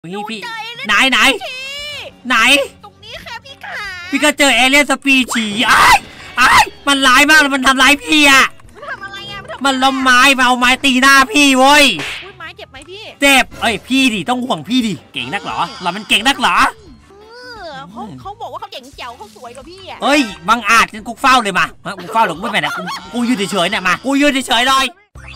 พี่ไหนตรงนี้ค่ะพี่ขาพี่ก็เจอเอเลี่ยนสปีชีส์มันร้ายมากเลยมันทำร้ายพี่อะมันทำอะไรอะมันล้มไม้มาเอาไม้ตีหน้าพี่เว้ยไม้เจ็บไหมพี่เจ็บพี่ดิต้องห่วงพี่ดิเก่งนักเหรอมันเก่งนักเหรอเขาบอกว่าเขาเจ๋งเจ๋วเขาสวยกว่าพี่อะบังอาจกันกูเฝ้าเลยมากูเฝ้าหรอกไม่เป็นไรกูยืนเฉยๆเนี่ยมากูยืนเฉยๆเลย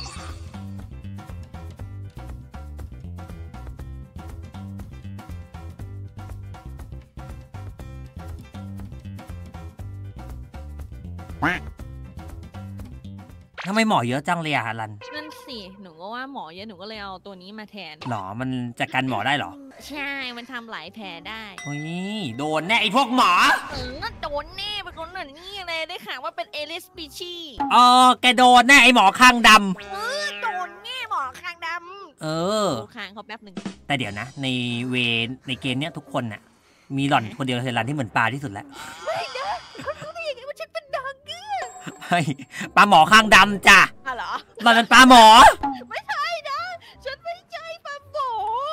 ทำไมหมอเยอะจังเลยอะรันนั่นสิหนูก็ว่าหมอเยอะหนูก็เลยเอาตัวนี้มาแทนหรอมันจะกันหมอได้หรอใช่มันทำหลายแผลได้โดนแน่ไอพวกหมอโดนแน่เป็นคนเหมือนนี่เลยได้ข่าวว่าเป็นเอลิสปีชีแกโดนแน่ไอหมอคางดำโดนแน่หมอคางดำคางเขาแป๊บหนึ่งแต่เดี๋ยวนะในเกมเนี้ยทุกคนน่ะมีหล่อนคนเดียวเลยรันที่เหมือนปลาที่สุดแล้วไม่นะเขารู้ได้ยังไงว่าฉันเป็นดังเกือปลาหมอข้างดำจ้ะเหรอหล่อนเป็นปลาหมอไม่ใช่นะฉันไม่ใช่ปลาหมอ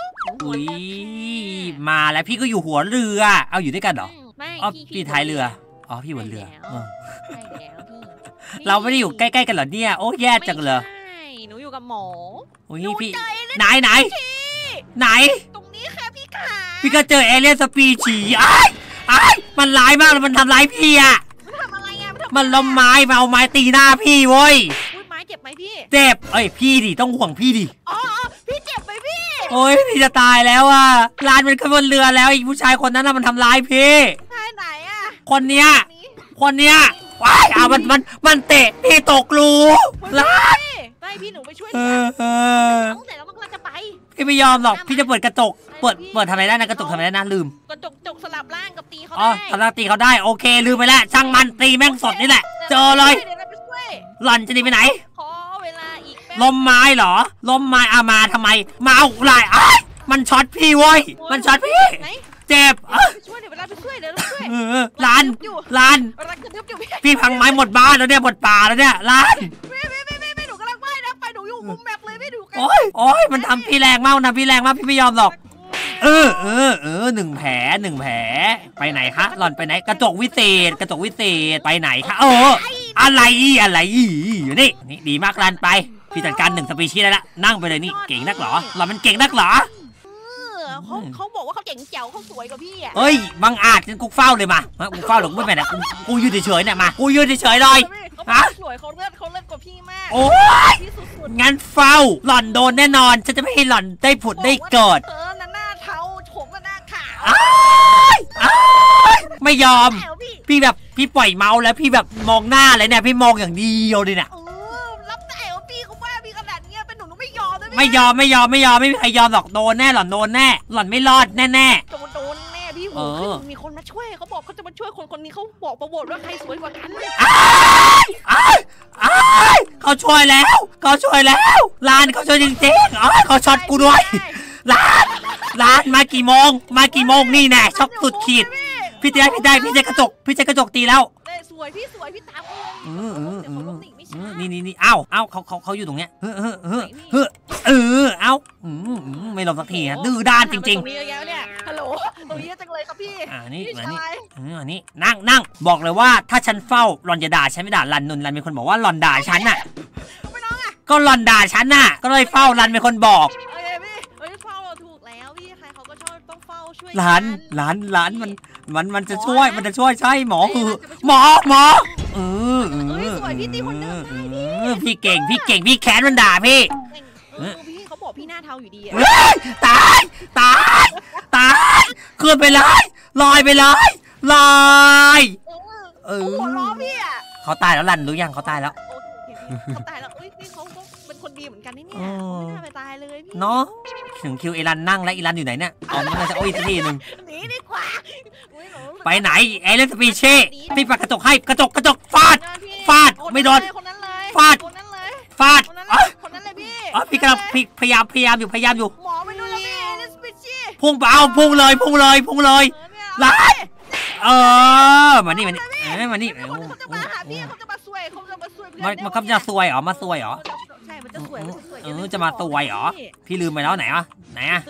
มาแล้วพี่ก็อยู่หัวเรือเอาอยู่ด้วยกันเหรอไม่พี่ท้ายเรือพี่บนเรือใช่แล้วพี่เราไม่ได้อยู่ใกล้ๆกันเหรอเนี่ยโอ้แย่จังเลยหนูอยู่กับหมอพี่ไหนตรงนี้ค่ะพี่ขาพี่ก็เจอเอเลี่ยนสปีชีส์มันร้ายมากเลยมันทำร้ายพี่อะมันทำอะไรอะมันล้มไม้มาเอาไม้ตีหน้าพี่เว้ยไม้เจ็บไหมพี่เจ็บพี่ดิต้องห่วงพี่ดิพี่เจ็บไหมพี่พี่จะตายแล้วอะร้านมันขึ้นบนเรือแล้วไอ้ผู้ชายคนนั้นมันทำร้ายพี่ไหนอะคนเนี้ยว้ายมันเตะพี่ตกรูร้านได้พี่หนูไปช่วยตั้งแต่แล้วมันกำลังจะไปพี่ไม่ยอมหรอกพี่จะเปิดกระจกเปิดทำอะไรได้นะกระจกทำอะไรได้นะลืมกระจกสลับร่างกับตีเขาได้สลับตีเขาได้โอเคลืมไปแล้วช่างมันตีแม่งสดนี่แหละเจอเลยหล่อนจะหนีไปไหนขอเวลาอีกล้มไม้เหรอล้มไม้มาทำไมมาเอาลายมันช็อตพี่เว้ยมันช็อตพี่เจ็บช่วยเดี๋ยวเวลาไปช่วยเดี๋ยวช่วยร้านพี่พังไม้หมดบ้านแล้วเนี่ยหมดป่าแล้วเนี่ยร้านไม่หนูกำลังว่ายนะไปหนูอยู่มุมแมปเลยไม่ดูกันโอ้ยมันทำพี่แรงมากนะพี่แรงมากพี่ไม่ยอมหรอกหนึ่งแผลไปไหนคะหล่อนไปไหนกระจกวิเศษไปไหนคะอะไรอยู่นี่ดีมากรันไปพี่จัดการ1สปีชีส์ได้ละนั่งไปเลยนี่เก่งนักเหรอหล่อนมันเก่งนักเหรอเขาบอกว่าเขาเจ๋งเจ๋วเขาสวยกว่าพี่อะบังอาจกันกูเฝ้าเลยมากูเฝ้าหรอกไม่เป็นไรกูยืนเฉยๆเนี่ยมากูยืนเฉยๆเลยสวยเขาเลือดกว่าพี่มากงั้นเฝ้าหล่อนโดนแน่นอนฉันจะไม่ให้หล่อนได้ผุดได้เกิดหน้าเทาผมก็หน้าขาวไม่ยอมพี่แบบพี่ปล่อยเมาส์แล้วพี่แบบมองหน้าเลยเนี่ยพี่มองอย่างเดียวเลยเนี่ยรับแต่ว่าพี่เขาว่าพี่ขนาดนี้เป็นหนูไม่ยอมไม่ยอมไม่มีใครยอมหรอกโดนแน่หล่อนโดนแน่หล่อนไม่รอดแน่โดนแน่พี่มีคนมาช่วยเขาบอกเขาจะมาช่วยคนนี้เขาบอกประวัติว่าใครสวยกว่ากันเขาช่วยแล้วลานเขาช่วยจริงๆเขาช็อตกูด้วยลานมากี่โมงนี่แน่ช็อกสุดขีดพี่ใช้กระจกตีแล้วสวยพี่ตามนี่เอ้าเขาอยู่ตรงเนี้ยไม่ลงสักทีดื้อด้านจริงๆฮัลโหลตรงนี้จังเลยครับพี่นี่นั่งบอกเลยว่าถ้าฉันเฝ้าหล่อนจะด่าฉันไม่ด่ารันเป็นคนบอกว่าหล่อนด่าฉันน่ะก็หล่อนด่าฉันน่ะก็เลยเฝ้ารันเป็นคนบอกเฝ้าเราถูกแล้วพี่ใครเขาก็ชอบต้องเฝ้าช่วยร้านมันจะช่วยใช่หมอคือหมอสวยพี่ตีคนเดิมพี่เก่งพี่แค้นมันด่าพี่เขาบอกพี่หน้าเทาอยู่ดีตายขึ้นไปเลยลอยไปเลยลอยหัวล้อพี่อ่ะเขาตายแล้วรันรู้ยังเขาตายแล้วเขาตายแล้วนี่เขาเป็นคนดีเหมือนกันนี่เนี่ยไม่น่าไปตายเลยพี่เนาะถึงคิวเอรันนั่งแล้วอีรันอยู่ไหนเนี่ยมันจะอีกทีนึงหนีดีกว่าไปไหนเอเลนสปีเช่พี่ปัดกระจกให้กระจกฟาดไม่โดนฟาดคนนั้นเลยพี่กำลังพยายามอยู่หมอไม่รู้แล้วพี่เอเลนสปีเช่พุ่งเลยไล่มานี่เขาจะมาหาพี่เขาจะมาซวยมันจะซวยเหรอใช่มันจะสวยจะมาซวยเหรอพี่ลืมไปแล้วไหนอะ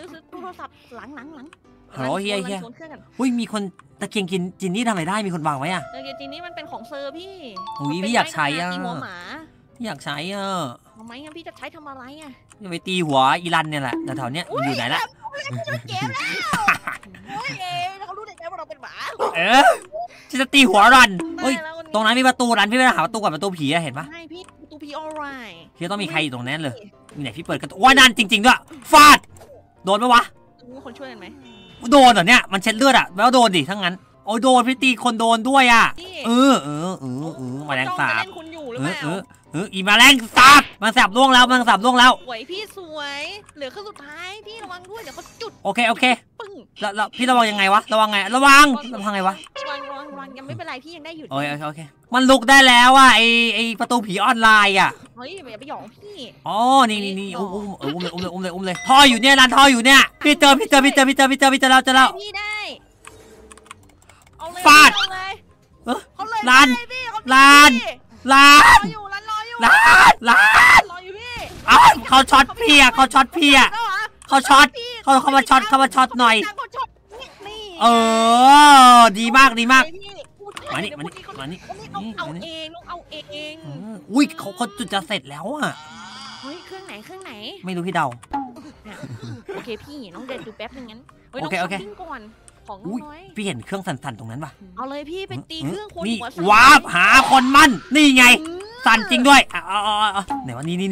โทรศัพท์หลังฮัลโหลเฮียสวนเครื่องกันอุ้ยมีคนตะเกียงกินจินนี่ทำอะไรได้มีคนวางไว้อะเดี๋ยวจีนี่มันเป็นของเซอร์พี่อุ้ยพี่อยากใช้อะตีหัวหมาอยากใช้อะทำไมงั้นพี่จะใช้ทำอะไรอะจะไปตีหัวอีรันเนี่ยแหละแถวๆเนี้ยมันอยู่ไหนละเจ็บแล้วโอ้ยแล้วเขารู้ได้ไงว่าเราเป็นหมาฉันจะตีหัวรันเฮ้ยได้แล้ววันนี้ตรงนั้นมีประตูรันพี่ไปหาประตูก่อนประตูผีอะเห็นปะใช่พี่ประตูพีออไรพี่ต้องมีใครอยู่ตรงนั้นเลยมีไหนพี่เปิดกระจกว่านั่นจริงๆด้วยฟาดโดนปะวะมีคนช่วยกันไหมโดนเหรอเนี่ยมันเช็ดเลือดอะแล้วโดนดิทั้งนั้นโอ้ยโดนพี่ตีคนโดนด้วยอะพี่แมลงสาจ้อจะบเล่นคุณอยู่หรือเปล่าอีแมลงสาบมันแสบล่วงแล้วมันแสบล่วงแล้วสวยพี่สวย เหลือเครื่องสุดท้ายพี่ระวังด้วยเดี๋ยวเขาจุดโอเคปึ้งแล้วพี่ระวังยังไงวะระวังไงระวังไงวะระวังยังไม่เป็นไรพี่ยังได้อยู่โอเคมันลุกได้แล้วอะไอประตูผีออนไลน์อะเฮ้ยอย่าไปหยองพี่อ๋อนี่อุ้มเลยท่ออยู่เนี่ยร้านท่ออยู่เนี่ยพี่เจอแล้วพี่ได้เอาเลยฟาดเอาเลยเอ้อเขาเลยลานได้พี่เขลานพี่ร้าร นออยู่ร้านรออยู่ร้านรออยู่พี่อ้าวเขาช็อตพี่อะเขาช็อตพี่อะแล้วเหรอเขาช็อตเขามาช็อตหน่อยเขาช็อตนี่ดีมากพี่มาพูดนี่เดี๋ยวพูดเขามานี่เอาเองลูกเอาเองอุ้ยเขาจุดจะเสร็จแล้วอะเฮ้ยเครื่องไหนไม่รู้พี่เดาโอเคพี่น้องเดินดูแป๊บนึงงั้นฮ้ยโอเคน้งช้ปปิ้งก่อนของน้อุ้ยอยพี่เห็นเครื่องสั่นๆตรงนั้นปะเอาเลยพี่ไปตีเครื่องคนนี่หัววาร์ปหาคนมั่นนี่ไงอืมสั่นจริงด้วยไหนวะนี่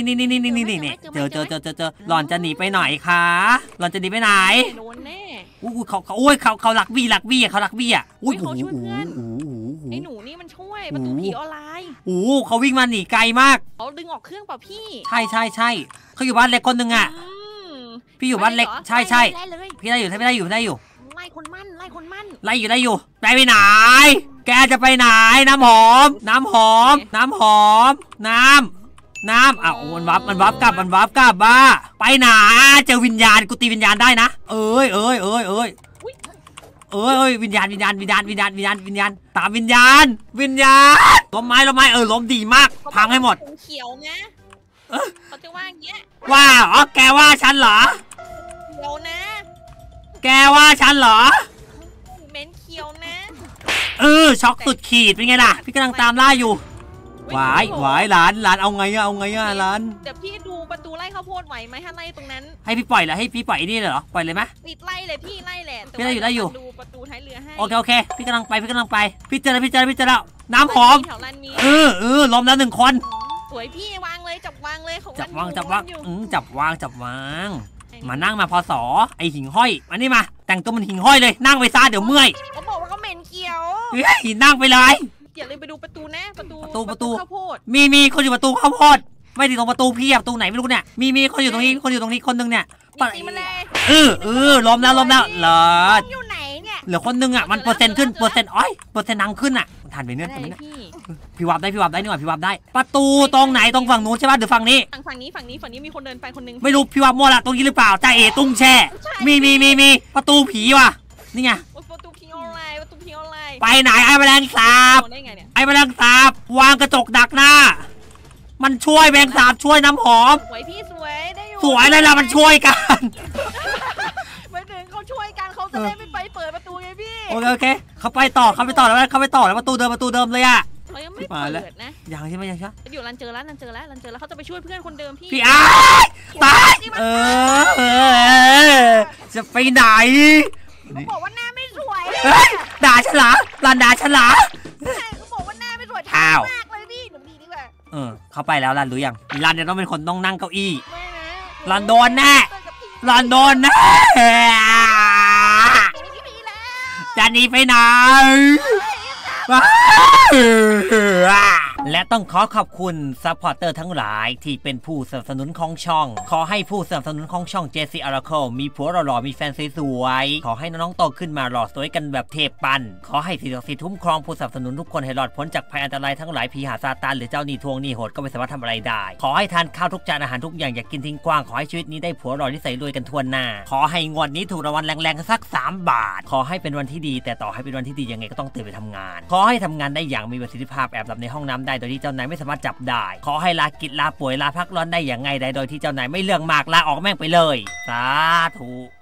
เจอหล่อนจะหนีไปไหนคะหล่อนจะหนีไปไหนโดนแน่เขารักบี้เขารักบี้อ่ะอุ้ยเขาช่วยเพื่อน ไอ้หนูนี่มันช่วยประตูผีออนไลน์เขาวิ่งมาหนีไกลมากเขาดึงออกเครื่องเปล่าพี่ใช่เขาอยู่บ้านเล็กคนหนึ่งอ่ะอืมพี่อยู่บ้านเล็กใช่ไล่เลยพี่ได้อยู่ไล่คนมั่นไล่อยู่ไปไหนแกจะไปไหนน้ำหอมน้ำมันวับกลับบ้าไปไหนเจอวิญญาณกูตีวิญญาณได้นะเอ้ยวิญญาณตามวิญญาณล้มไม้ล้มดีมากพังให้หมดเขียวนะเขาจะว่าอย่างเงี้ยว่าแกว่าฉันเหรอเขียวนะแกว่าฉันเหรอเหม็นเขียวนะช็อกสุดขีดเป็นไงล่ะพี่กำลังตามล่าอยู่หวายหลานเอาไงอะหลานเดี๋ยวพี่ดูประตูไล่ข้าวโพดไหวไหมถ้าไล่ตรงนั้นให้พี่ปล่อยเหรอให้พี่ปล่อยนี่เลยเหรอปล่อยเลยไหมติดไล่เลยพี่ไล่แหละพี่ได้อยู่ดูประตูท้ายเรือให้โอเคพี่กำลังไปพี่เจอแล้วน้ำหอมแถวร้านมีล้มแล้ว1 คนสวยพี่วางเลยจับวางเลยของจับวางอยู่จับวางมานั่งมาพอสอไอหิ่งห้อยมานี่มาแต่งตัวมันหิ่งห้อยเลยนั่งไปซะเดี๋ยวเมื่อยเขาบอกว่าเขาเหม็นเขียวนั่งไปเลยอย่าลืมไปดูประตูนะประตูประตูข้าวโพดมีคนอยู่ประตูข้าวโพดไม่ถึงตรงประตูพี่ประตูไหนไม่รู้เนี่ยมีคนอยู่ตรงนี้คนนึงเนี่ยตีมันเลยล้มแล้วเหรออยู่ไหนเนี่ยเหลือคนนึงอ่ะมันเปอร์เซ็นต์ขึ้นเปอร์เซ็นต์ดังขึ้นอ่ะทันไปเนื้อได้พี่พี่วับได้นี่หว่าพี่วับได้ประตูตรงไหนตรงฝั่งนู้นใช่ป่ะหรือฝั่งนี้ฝั่งนี้มีคนเดินไปคนนึงไม่รู้พี่วับมั่วละตรงนี้หรือเปล่าจ่าเอตุ้งแช่มีประตูผีว่ะนี่ไงประตูพีออนไลน์ไปไหนไอ้แมลงสาบได้ไงเนี่ยไอ้แมลงสาบวางกระจกดักหน้ามันช่วยแมลงสาบช่วยน้ำหอมสวยพี่สวยได้อยู่สวยเลยล่ะมันช่วยกันหมายถึงเขาช่วยกันเขาจะได้ไม่ไปเปิดประตูไงพี่โอเคเขาไปต่อแล้วประตูเดิมเลยอ่ะเขายังไม่เปิดนะยังใช่ไหมอยู่รันเจอแล้วเขาจะไปช่วยเพื่อนคนเดิมพี่พี่อ้ายตายจะไปไหนเขาบอกว่าหน้าไม่สวยด่าฉันเหรอรันด่าฉันเหรอใช่เขาบอกว่าหน้าไม่สวยอ้าวมากเลยพี่หนูดีดีกว่าเขาไปแล้วรันรู้ยังรันเนี่ยต้องเป็นคนต้องนั่งเก้าอี้ไม่นะรันโดนแน่จะหนีไปไหนและต้องขอบคุณซัพพอร์เตอร์ทั้งหลายที่เป็นผู้สนับสนุนของช่องขอให้ผู้สนับสนุนของช่อง JC Oracle มีผัวหล่อๆมีแฟนสวยๆขอให้น้องๆโตขึ้นมาหล่อสวยกันแบบเทพปันขอให้สิ่งศักดิ์สิทธิ์คุ้มครองผู้สนับสนุนทุกคนให้รอดพ้นจากภัยอันตรายทั้งหลายผีหาซาตานหรือเจ้าหนี้ทวงหนี้โหดก็ไม่สามารถทำอะไรได้ขอให้ทานข้าวทุกจานอาหารทุกอย่างอย่ากินทิ้งกว้างขอให้ชีวิตนี้ได้ผัวหล่อนิสัยรวยกันทั่วหน้าขอให้งวดนี้ถูกรางวัลแรงๆสัก3 บาทขอให้เป็นวันที่ดีแต่ต่อให้เป็นวันที่ดียังไงก็ต้องตื่นไปทำงานขอให้ทำงานได้อย่างมีประสิทธิภาพแอบหลับในห้องน้ำได้โดยที่เจ้านายไม่สามารถจับได้ขอให้ลากิจลาป่วยลาพักร้อนได้อย่างไงได้โดยที่เจ้านายไม่เรื่องมากลาออกแม่งไปเลยสาธุ